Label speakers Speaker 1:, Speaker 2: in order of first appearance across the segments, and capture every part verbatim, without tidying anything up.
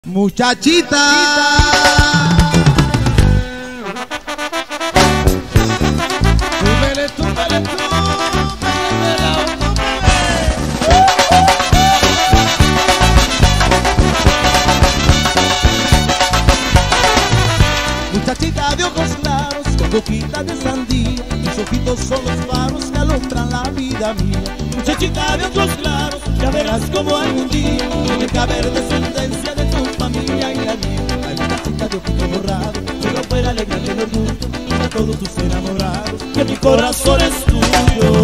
Speaker 1: Muchachita, túmbele, túmbele, túmbele, muchachita de ojos claros, con boquita de sandía, mis ojitos son los faros que alumbran la vida mía. Muchachita de ojos claros, ya verás como algún día tiene que haber descendencia de tu familia y la mía. Hay muchachita de ojitos borrados, pero fuera alegrarte el orgullo a todos tus enamorados, que mi corazón es tuyo.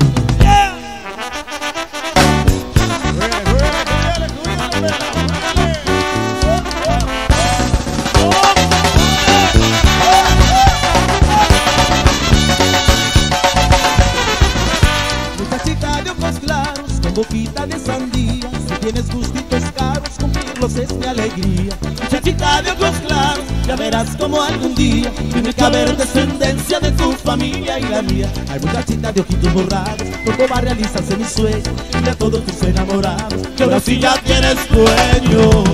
Speaker 1: Muchachita de ojos claros, con boquita de sandía, si tienes gustitos caros, cumplirlos es mi alegría. Muchachita de ojos claros, ya verás como algún día tiene que haber descendencia de tu familia y la mía. Hay muchachita de ojitos borrados, pronto va a realizarse mi sueño de a todos tus enamorados, que ahora sí ya tienes dueño.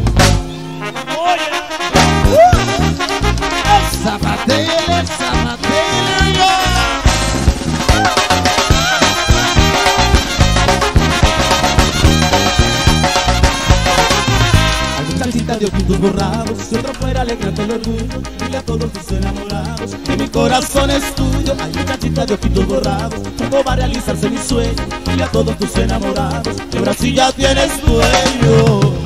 Speaker 1: Zapatele, zapatele, muchachita de ojitos borrados, si otro fuera alegrarte el orgullo, dile a todos tus enamorados que mi corazón es tuyo. Ay, muchachita de ojitos borrados, cuando va a realizarse mi sueño, dile a todos tus enamorados que ahora sí ya tienes dueño.